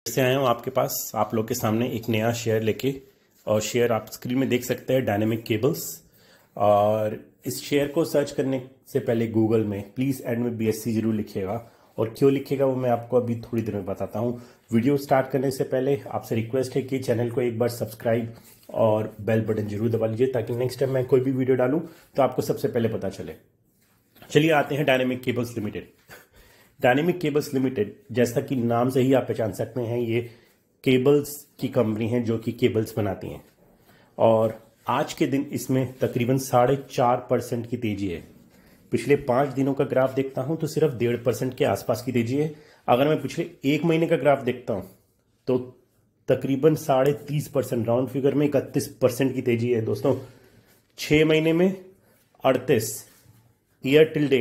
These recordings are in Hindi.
से आया हूँ आपके पास, आप लोग के सामने एक नया शेयर लेके। और शेयर आप स्क्रीन में देख सकते हैं, डायनेमिक केबल्स। और इस शेयर को सर्च करने से पहले गूगल में प्लीज़ एंड में BSC जरूर लिखिएगा। और क्यों लिखिएगा वो मैं आपको अभी थोड़ी देर में बताता हूँ। वीडियो स्टार्ट करने से पहले आपसे रिक्वेस्ट है कि चैनल को एक बार सब्सक्राइब और बेल बटन जरूर दबा लीजिए, ताकि नेक्स्ट टाइम मैं कोई भी वीडियो डालूँ तो आपको सबसे पहले पता चले। चलिए आते हैं dynamic cables limited. Dynamic cables limited, जैसा कि नाम से ही आप पहचान सकते हैं, ये केबल्स की कंपनी है जो कि केबल्स बनाती हैं। और आज के दिन इसमें तकरीबन 4.5% की तेजी है। पिछले 5 दिनों का ग्राफ देखता हूं तो सिर्फ 1.5% के आसपास की तेजी है। अगर मैं पिछले 1 महीने का ग्राफ देखता हूं तो तकरीबन 30.5%, राउंड फिगर में 31% की तेजी है दोस्तों। 6 महीने में 38, ईयर टिल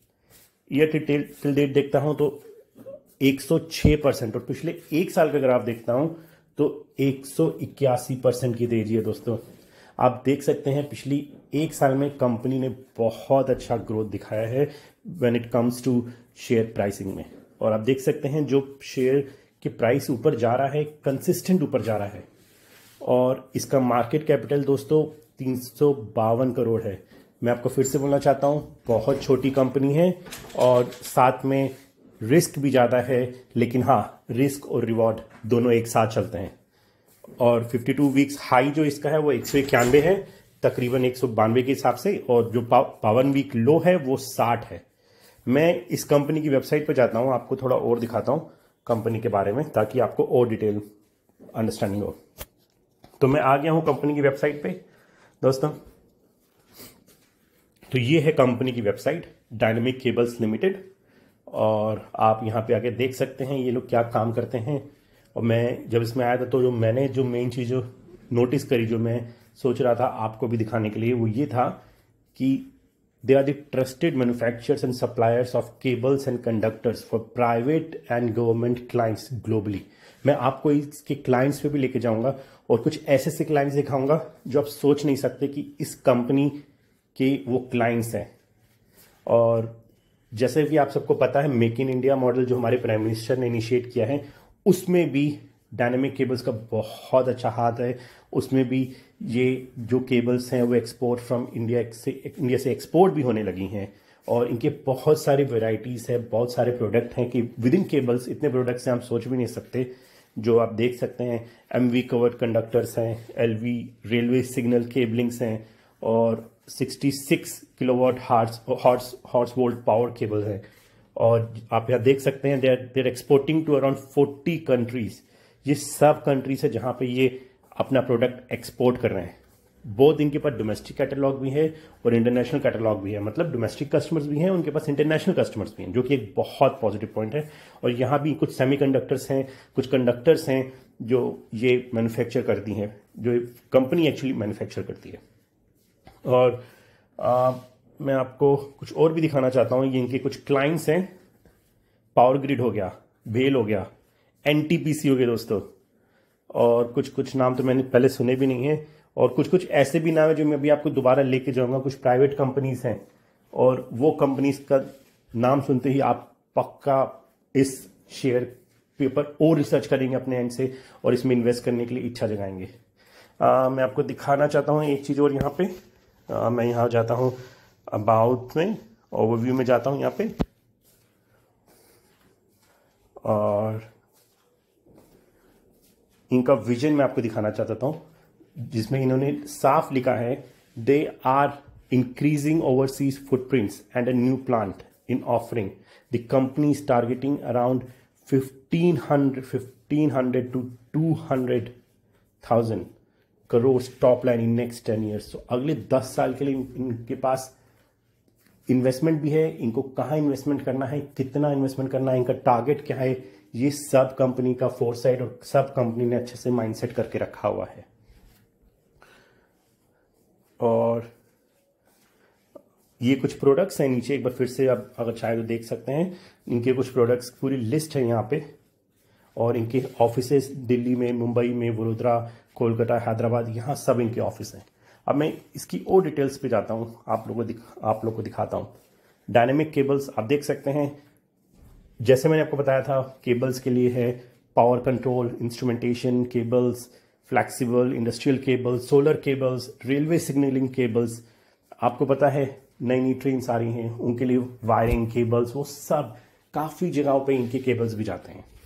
डेट देखता हूं तो 106%, और पिछले 1 साल का ग्राफ देखता हूं तो 181% की तेजी है दोस्तों। आप देख सकते हैं पिछली 1 साल में कंपनी ने बहुत अच्छा ग्रोथ दिखाया है when it comes to share pricing में। और आप देख सकते हैं जो शेयर के प्राइस ऊपर जा रहा है, कंसिस्टेंट ऊपर जा रहा है। और इसका मार्केट कैपिटल दोस्तों 352 करोड़ है। मैं आपको फिर से बोलना चाहता हूं, बहुत छोटी कंपनी है और साथ में रिस्क भी ज़्यादा है, लेकिन हाँ, रिस्क और रिवॉर्ड दोनों एक साथ चलते हैं। और 52 वीक्स हाई जो इसका है वो 191 है, तकरीबन 192 के हिसाब से, और जो 52 वीक लो है वो 60 है। मैं इस कंपनी की वेबसाइट पर जाता हूँ, आपको थोड़ा और दिखाता हूँ कंपनी के बारे में, ताकि आपको और डिटेल अंडरस्टैंडिंग हो। तो मैं आ गया हूँ कंपनी की वेबसाइट पे दोस्तों। तो ये है कंपनी की वेबसाइट, डायनेमिक केबल्स लिमिटेड। और आप यहाँ पे आके देख सकते हैं ये लोग क्या काम करते हैं। और मैं जब इसमें आया था तो जो मेन चीज़ जो नोटिस करी, जो मैं सोच रहा था आपको भी दिखाने के लिए, वो ये था कि they are the trusted manufacturers and suppliers of cables and conductors for private and government clients globally. मैं आपको इसके क्लाइंट्स पे भी लेके जाऊंगा और कुछ ऐसे क्लाइंट्स दिखाऊंगा जो आप सोच नहीं सकते कि इस कंपनी के वो क्लाइंट्स हैं। और जैसे कि आप सबको पता है, मेक इन इंडिया मॉडल जो हमारे प्राइम मिनिस्टर ने इनिशिएट किया है, उसमें भी डायनेमिक केबल्स का बहुत अच्छा हाथ है। उसमें भी ये जो केबल्स हैं वो एक्सपोर्ट फ्रॉम इंडिया से एक्सपोर्ट भी होने लगी हैं। और इनके बहुत सारी वेराइटीज़ है, बहुत सारे प्रोडक्ट हैं कि विद इन केबल्स इतने प्रोडक्ट्स हैं आप सोच भी नहीं सकते। जो आप देख सकते हैं, MV कवर्ड कंडक्टर्स हैं, LV रेलवे सिग्नल केबलिंग्स हैं, और 66 kilowatt horse volt power cable है। और आप यहाँ देख सकते हैं there exporting to around 40 countries. ये सब कंट्रीज है जहाँ पे ये अपना प्रोडक्ट एक्सपोर्ट कर रहे हैं। बहुत इनके पास डोमेस्टिक कैटलॉग भी है और इंटरनेशनल कैटलॉग भी है, मतलब डोमेस्टिक कस्टमर्स भी हैं, उनके पास इंटरनेशनल कस्टमर्स भी हैं, जो कि एक बहुत पॉजिटिव पॉइंट है। और यहाँ भी कुछ सेमीकंडक्टर्स हैं, कुछ कंडक्टर्स हैं जो ये मैन्युफैक्चर करती हैं, जो कंपनी एक्चुअली मैन्युफैक्चर करती है। और मैं आपको कुछ और भी दिखाना चाहता हूँ। ये इनके कुछ क्लाइंट्स हैं, पावर ग्रिड हो गया, भेल हो गया, NTPC हो गया दोस्तों। और कुछ नाम तो मैंने पहले सुने भी नहीं है, और कुछ ऐसे भी नाम है जो मैं अभी आपको दोबारा लेके जाऊंगा। कुछ प्राइवेट कंपनीज हैं, और वो कंपनीज का नाम सुनते ही आप पक्का इस शेयर के ऊपर और रिसर्च करेंगे अपने एंड से, और इसमें इन्वेस्ट करने के लिए इच्छा जगाएंगे। मैं आपको दिखाना चाहता हूँ एक चीज़ और यहाँ पे। मैं यहाँ जाता हूँ अबाउट में, ओवरव्यू में जाता हूँ यहाँ पे, और इनका विजन मैं आपको दिखाना चाहता हूँ, जिसमें इन्होंने साफ लिखा है, they are increasing overseas footprints and a new plant in offering. The company is targeting around 1500 to 200,000 crore top line in next 10 years. तो अगले 10 साल के लिए इनके पास इन्वेस्टमेंट भी है। इनको कहाँ इन्वेस्टमेंट करना है, कितना इन्वेस्टमेंट करना है, इनका टारगेट क्या है, ये सब कंपनी का फोरसाइट और सब कंपनी ने अच्छे से माइंडसेट करके रखा हुआ है। और ये कुछ प्रोडक्ट्स हैं नीचे, एक बार फिर से आप अगर चाहे तो देख सकते हैं। इनके कुछ प्रोडक्ट्स पूरी लिस्ट है यहाँ पे, और इनके ऑफिसेस दिल्ली में, मुंबई में, वडोदरा, कोलकाता, हैदराबाद, यहाँ सब इनके ऑफिस हैं। अब मैं इसकी और डिटेल्स पे जाता हूँ, आप लोग को दिखाता हूँ। डायनेमिक केबल्स आप देख सकते हैं, जैसे मैंने आपको बताया था, केबल्स के लिए है power control, instrumentation cables, flexible industrial cables, solar cables, railway signalling cables. आपको पता है नई नई ट्रेन्स आ रही हैं, उनके लिए वायरिंग केबल्स, वो सब काफ़ी जगहों पे इनके केबल्स भी जाते हैं।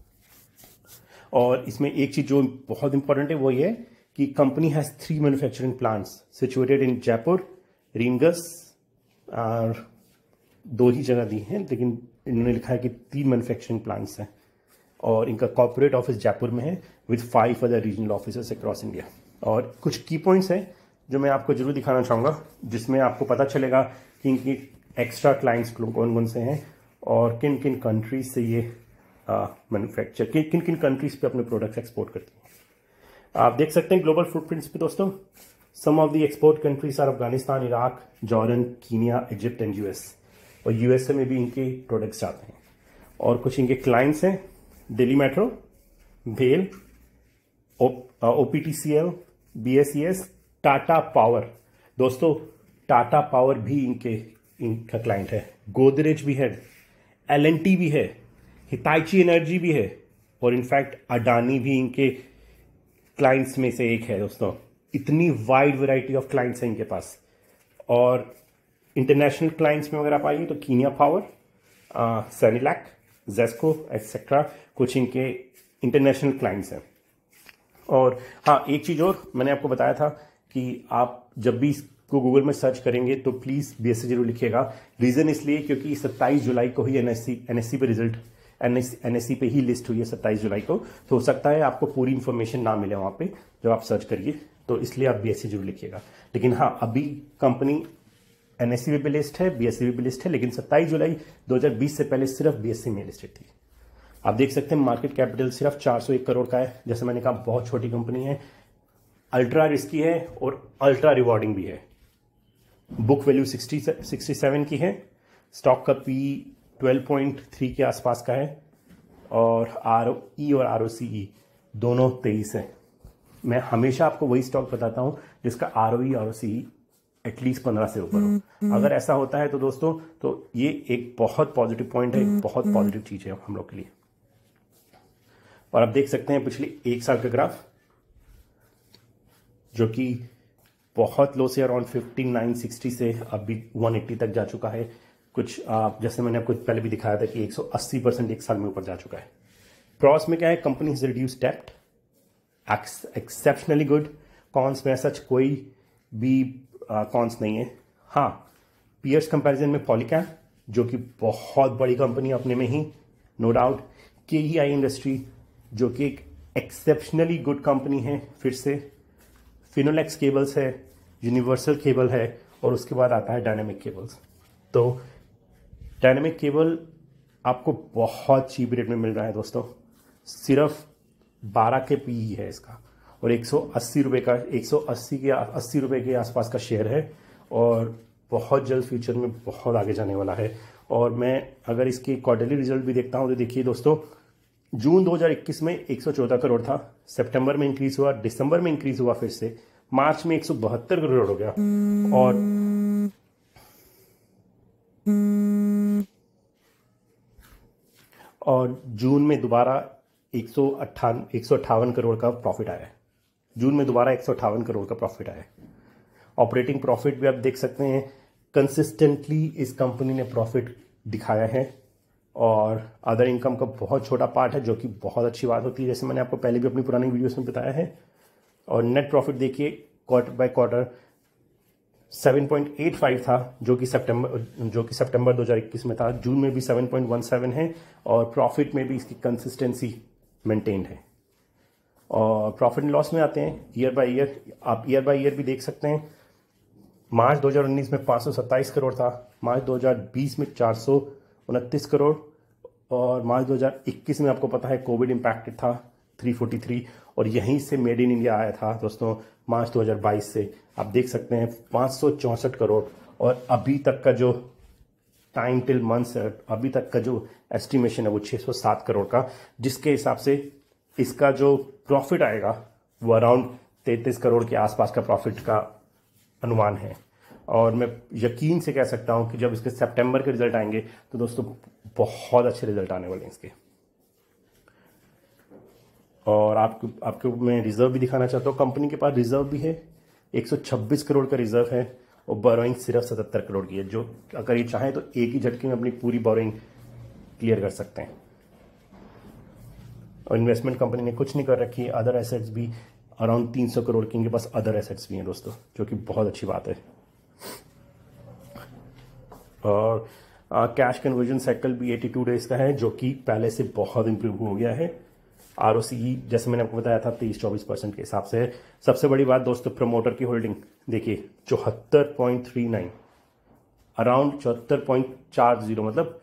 और इसमें एक चीज़ जो बहुत इंपॉर्टेंट है वो ये है कि company has 3 manufacturing plants situated in Jaipur, Ringas, और 2 ही जगह दी हैं, लेकिन इन्होंने लिखा है कि 3 मैन्युफैक्चरिंग प्लांट्स हैं। और इनका कॉर्पोरेट ऑफिस जयपुर में है with 5 other regional officers across India. और कुछ की पॉइंट्स हैं जो मैं आपको जरूर दिखाना चाहूँगा, जिसमें आपको पता चलेगा कि इनकी एक्स्ट्रा क्लाइंट्स कौन कौन से हैं और किन किन कंट्रीज से ये मैन्युफैक्चर, किन किन कंट्रीज पे अपने प्रोडक्ट्स एक्सपोर्ट करती हैं। आप देख सकते हैं ग्लोबल फुटप्रिंट्स पे दोस्तों, some of the export countries are Afghanistan, Iraq, Jordan, Kenya, Egypt and US. और यूएसए में भी इनके प्रोडक्ट्स जाते हैं। और कुछ इनके क्लाइंट्स हैं दिल्ली मेट्रो, भेल, ओपीटीसीएल, बीएसईएस, टाटा पावर। दोस्तों टाटा पावर भी इनका क्लाइंट है, गोदरेज भी है, एलएनटी भी है, हिताची एनर्जी भी है, और इनफैक्ट अडानी भी इनके क्लाइंट्स में से एक है। दोस्तों इतनी वाइड वैरायटी ऑफ क्लाइंट्स हैं इनके पास। और इंटरनेशनल क्लाइंट्स में अगर आप आइए तो कीनिया पावर, सेनिलैक, जेस्को एक्सेट्रा कुछ इनके इंटरनेशनल क्लाइंट्स हैं। और हाँ, एक चीज़ और मैंने आपको बताया था कि आप जब भी इसको गूगल में सर्च करेंगे तो प्लीज़ बीएससी जरूर लिखिएगा। रीज़न इसलिए क्योंकि 27 जुलाई को ही एनएससी पे रिजल्ट, एनएससी पे ही लिस्ट हुई है 27 जुलाई को। तो हो सकता है आपको पूरी इन्फॉर्मेशन ना मिले वहाँ पे जब आप सर्च करिए, तो इसलिए आप बीएससी जरूर लिखिएगा। लेकिन हाँ, अभी कंपनी एनएससी पे भी लिस्ट है, बीएससी पे भी लिस्ट है, लेकिन 27 जुलाई 2020 से पहले सिर्फ बीएससी में लिस्टेड थी। आप देख सकते हैं मार्केट कैपिटल सिर्फ 401 करोड़ का है। जैसे मैंने कहा बहुत छोटी कंपनी है, अल्ट्रा रिस्की है और अल्ट्रा रिवॉर्डिंग भी है। बुक वैल्यू 67 की है, स्टॉक का पी 12.3 के आसपास का है, और ROE और ROCE दोनों 23 है। मैं हमेशा आपको वही स्टॉक बताता हूं जिसका ROE ROCE एटलीस्ट 15 से ऊपर हो। अगर ऐसा होता है तो दोस्तों, तो ये एक बहुत पॉजिटिव पॉइंट है, एक बहुत पॉजिटिव चीज है हम लोग के लिए। और आप देख सकते हैं पिछले 1 साल का ग्राफ, जो कि बहुत लो से अराउंड 5960 से अभी 180 तक जा चुका है। कुछ जैसे मैंने आपको पहले भी दिखाया था कि 180% 1 साल में ऊपर जा चुका है। प्रॉस में क्या है, कंपनी हैज रिड्यूस्ड डेब्ट, एक्सेप्शनली गुड। कॉन्स में सच कोई भी कॉन्स नहीं है। हाँ, पीयर्स कंपैरिजन में पॉलीकैब, जो कि बहुत बड़ी कंपनी अपने में ही, नो डाउट। केईआई इंडस्ट्री, जो कि एक एक्सेप्शनली गुड कंपनी है फिर से। फिनोलेक्स केबल्स है, यूनिवर्सल केबल है, और उसके बाद आता है डायनामिक केबल्स। तो डायनामिक केबल आपको बहुत चीप रेट में मिल रहा है दोस्तों, सिर्फ 12 के पी है इसका, और 180 रुपये का, 180 रुपये के आसपास का शेयर है, और बहुत जल्द फ्यूचर में बहुत आगे जाने वाला है। और मैं अगर इसकी क्वार्टरली रिजल्ट भी देखता हूं तो देखिए दोस्तों, जून 2021 में 114 करोड़ था, सितंबर में इंक्रीज हुआ, दिसंबर में इंक्रीज हुआ फिर से, मार्च में 172 करोड़ हो गया, और जून में दोबारा 158 करोड़ का प्रॉफिट आया है। जून में दोबारा 158 करोड़ का प्रॉफिट आया है। ऑपरेटिंग प्रॉफिट भी आप देख सकते हैं, कंसिस्टेंटली इस कंपनी ने प्रॉफिट दिखाया है, और अदर इनकम का बहुत छोटा पार्ट है, जो कि बहुत अच्छी बात होती है, जैसे मैंने आपको पहले भी अपनी पुरानी वीडियोस में बताया है। और नेट प्रॉफिट देखिए, क्वार्टर बाय क्वार्टर 7.85 था, जो कि सितंबर 2021 में था। जून में भी 7.17 है, और प्रॉफिट में भी इसकी कंसिस्टेंसी मेंटेन्ड है। और प्रॉफिट एंड लॉस में आते हैं ईयर बाय ईयर, आप ईयर बाय ईयर भी देख सकते हैं। मार्च 2019 में 527 करोड़ था, मार्च 2020 में 429 करोड़, और मार्च 2021 में आपको पता है कोविड इम्पैक्टेड था 343, और यहीं से मेड इन इंडिया आया था दोस्तों मार्च 2022 से। आप देख सकते हैं 564 करोड़, और अभी तक का जो टाइम टिल मंथ्स है, अभी तक का जो एस्टिमेशन है वो 607 करोड़ का, जिसके हिसाब से इसका जो प्रॉफिट आएगा वो अराउंड 33 करोड़ के आसपास का प्रॉफिट का अनुमान है। और मैं यकीन से कह सकता हूं कि जब इसके सितंबर के रिजल्ट आएंगे तो दोस्तों बहुत अच्छे रिजल्ट आने वाले हैं इसके। और आपको मैं रिजर्व भी दिखाना चाहता हूँ। कंपनी के पास रिजर्व भी है, 126 करोड़ का रिजर्व है और बोरोइंग सिर्फ 77 करोड़ की है, जो अगर ये चाहें तो एक ही झटके में अपनी पूरी बोरोइंग क्लियर कर सकते हैं। और इन्वेस्टमेंट कंपनी ने कुछ नहीं कर रखी है। अदर एसेट्स भी अराउंड 300 करोड़ के इनके पास अदर एसेट्स भी हैं दोस्तों, जो कि बहुत अच्छी बात है। और कैश कन्वर्जन साइकिल भी 82 डेज का है, जो कि पहले से बहुत इंप्रूव हो गया है। ROCE जैसे मैंने आपको बताया था 23-24% के हिसाब से है। सबसे बड़ी बात दोस्तों, प्रमोटर की होल्डिंग देखिए 74.39, अराउंड 74.40, मतलब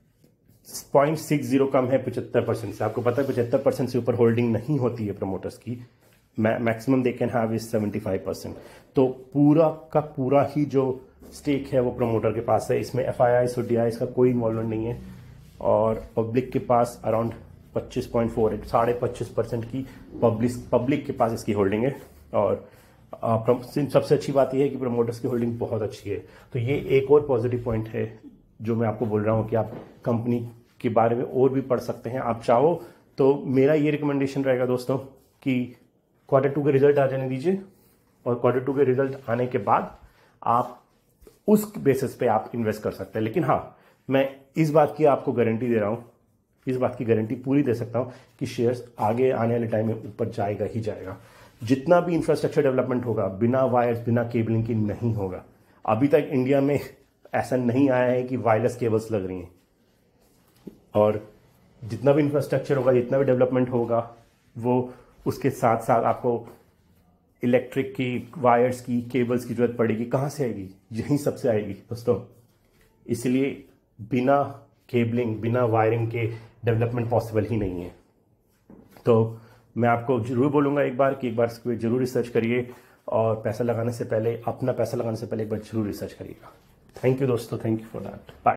0.60 कम है 75% से। आपको पता है 75% से ऊपर होल्डिंग नहीं होती है प्रमोटर्स की, maximum they can have is 75%। तो पूरा का पूरा ही जो स्टेक है वो प्रमोटर के पास है। इसमें FIIs और DIs का कोई इन्वॉल्वमेंट नहीं है। और पब्लिक के पास अराउंड 25.48, 25.5% की पब्लिक के पास इसकी होल्डिंग है। और सबसे अच्छी बात यह है कि प्रमोटर्स की होल्डिंग बहुत अच्छी है। तो ये एक और पॉजिटिव पॉइंट है जो मैं आपको बोल रहा हूँ कि आप कंपनी के बारे में और भी पढ़ सकते हैं। आप चाहो तो मेरा ये रिकमेंडेशन रहेगा दोस्तों कि Q2 के रिजल्ट आ जाने दीजिए, और Q2 के रिजल्ट आने के बाद आप उस बेसिस पे आप इन्वेस्ट कर सकते हैं। लेकिन हाँ, मैं इस बात की आपको गारंटी दे रहा हूं, इस बात की गारंटी पूरी दे सकता हूं कि शेयर्स आगे आने वाले टाइम में ऊपर जाएगा ही जाएगा। जितना भी इंफ्रास्ट्रक्चर डेवलपमेंट होगा बिना वायर्स बिना केबलिंग की नहीं होगा। अभी तक इंडिया में ऐसा नहीं आया है कि वायरलेस केबल्स लग रही हैं। और जितना भी इंफ्रास्ट्रक्चर होगा, जितना भी डेवलपमेंट होगा, वो उसके साथ साथ आपको इलेक्ट्रिक की वायर्स की केबल्स की जरूरत पड़ेगी। कहाँ से आएगी? यहीं सबसे आएगी दोस्तों। इसलिए बिना केबलिंग बिना वायरिंग के डेवलपमेंट पॉसिबल ही नहीं है। तो मैं आपको जरूर बोलूँगा एक बार इस पर जरूर रिसर्च करिए, और पैसा लगाने से पहले, अपना पैसा लगाने से पहले एक बार जरूर रिसर्च करिएगा। थैंक यू दोस्तों, thank you for that. Bye.